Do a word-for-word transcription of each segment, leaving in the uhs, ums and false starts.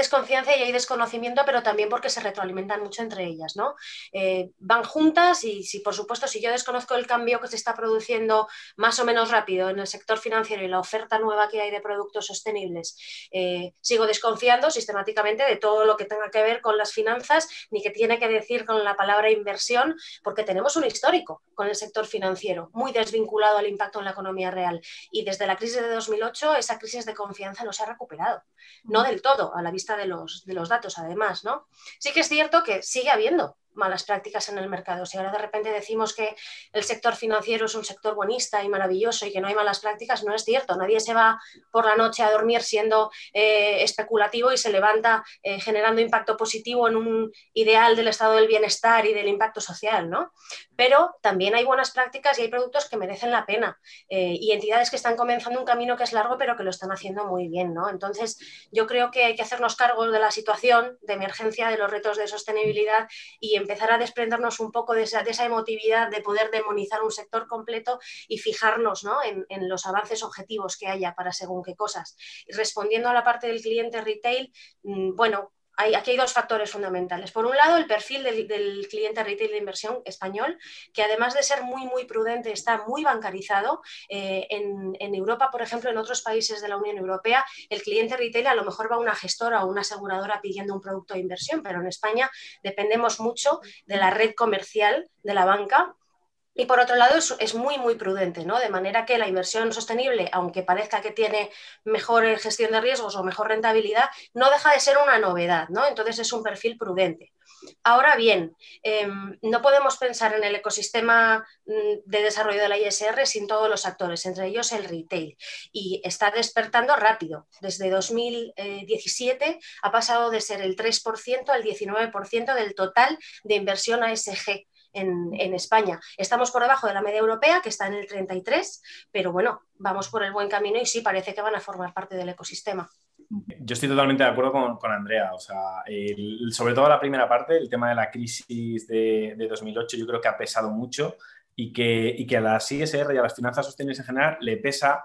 desconfianza y hay desconocimiento, pero también porque se retroalimentan mucho entre ellas, ¿no? Eh, van juntas y, si por supuesto, si yo desconozco el cambio que se está produciendo más o menos rápido en el sector financiero y la oferta nueva que hay de productos sostenibles, eh, sigo desconfiando sistemáticamente de todo lo que tenga que ver con las finanzas, ni que tiene que decir con la palabra inversión, porque tenemos un histórico con el sector financiero muy desvinculado al impacto en la economía real. Y desde la crisis de dos mil ocho, esa crisis de confianza no se ha recuperado. No del todo, a la vista de los, de los datos, además, ¿no? Sí que es cierto que sigue habiendo malas prácticas en el mercado. Si ahora de repente decimos que el sector financiero es un sector buenista y maravilloso y que no hay malas prácticas, no es cierto. Nadie se va por la noche a dormir siendo eh, especulativo y se levanta eh, generando impacto positivo en un ideal del estado del bienestar y del impacto social, ¿no? Pero también hay buenas prácticas y hay productos que merecen la pena eh, y entidades que están comenzando un camino que es largo pero que lo están haciendo muy bien, ¿no? Entonces yo creo que hay que hacernos cargo de la situación de emergencia, de los retos de sostenibilidad y empezar a desprendernos un poco de esa, de esa emotividad de poder demonizar un sector completo y fijarnos, ¿no?, en, en los avances objetivos que haya para según qué cosas. Y respondiendo a la parte del cliente retail, mmm, bueno, Hay, aquí hay dos factores fundamentales. Por un lado, el perfil del, del cliente retail de inversión español, que además de ser muy, muy prudente, está muy bancarizado. Eh, en, en Europa, por ejemplo, en otros países de la Unión Europea, el cliente retail a lo mejor va a una gestora o una aseguradora pidiendo un producto de inversión, pero en España dependemos mucho de la red comercial de la banca. Y por otro lado es, es muy, muy prudente, ¿no? De manera que la inversión sostenible, aunque parezca que tiene mejor gestión de riesgos o mejor rentabilidad, no deja de ser una novedad, ¿no? Entonces es un perfil prudente. Ahora bien, eh, no podemos pensar en el ecosistema de desarrollo de la I S R sin todos los actores, entre ellos el retail. Y está despertando rápido. Desde dos mil diecisiete ha pasado de ser el tres por ciento al diecinueve por ciento del total de inversión A S G. En, en España. Estamos por debajo de la media europea, que está en el treinta y tres, pero bueno, vamos por el buen camino y sí, parece que van a formar parte del ecosistema. Yo estoy totalmente de acuerdo con, con Andrea. O sea, el, sobre todo la primera parte, el tema de la crisis de, de dos mil ocho, yo creo que ha pesado mucho y que, y que a las I S R y a las finanzas sostenibles en general le pesa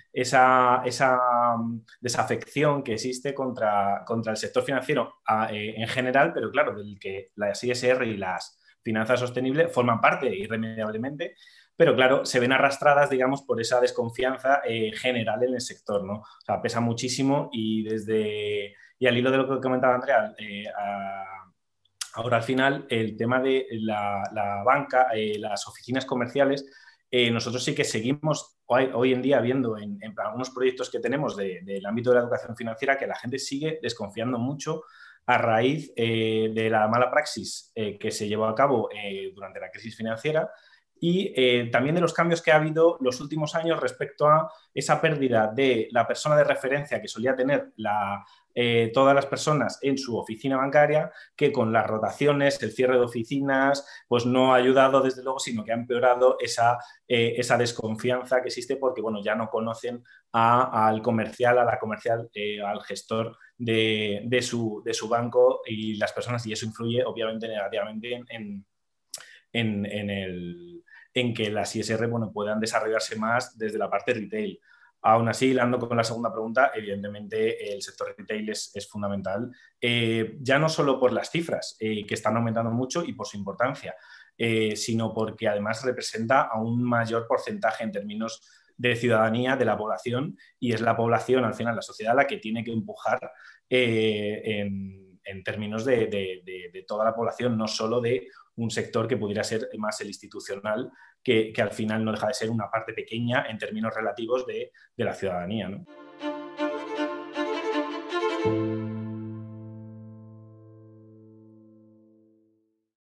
esa, esa desafección que existe contra, contra el sector financiero a, eh, en general, pero claro, del que las I S R y las finanzas sostenibles forman parte irremediablemente, pero claro, se ven arrastradas, digamos, por esa desconfianza eh, general en el sector, ¿no? O sea, pesa muchísimo y desde, y al hilo de lo que comentaba Andrea, eh, a, ahora al final el tema de la, la banca, eh, las oficinas comerciales, eh, nosotros sí que seguimos hoy, hoy en día viendo en, en algunos proyectos que tenemos de, del ámbito de la educación financiera que la gente sigue desconfiando mucho a raíz eh, de la mala praxis eh, que se llevó a cabo eh, durante la crisis financiera y eh, también de los cambios que ha habido los últimos años respecto a esa pérdida de la persona de referencia que solía tener la, eh, todas las personas en su oficina bancaria, que con las rotaciones, el cierre de oficinas, pues no ha ayudado desde luego, sino que ha empeorado esa, eh, esa desconfianza que existe porque bueno, ya no conocen a, al comercial, a la comercial, eh, al gestor de, de, su, de su banco y las personas, y eso influye obviamente negativamente en, en, en, en, el, en que las I S R bueno, puedan desarrollarse más desde la parte retail. Aún así, hilando con la segunda pregunta, evidentemente el sector retail es, es fundamental, eh, ya no solo por las cifras, eh, que están aumentando mucho y por su importancia, eh, sino porque además representa a un mayor porcentaje en términos de ciudadanía de la población y es la población, al final, la sociedad, la que tiene que empujar eh, en, en términos de, de, de, de toda la población, no solo de un sector que pudiera ser más el institucional, que, que al final no deja de ser una parte pequeña en términos relativos de, de la ciudadanía, ¿no?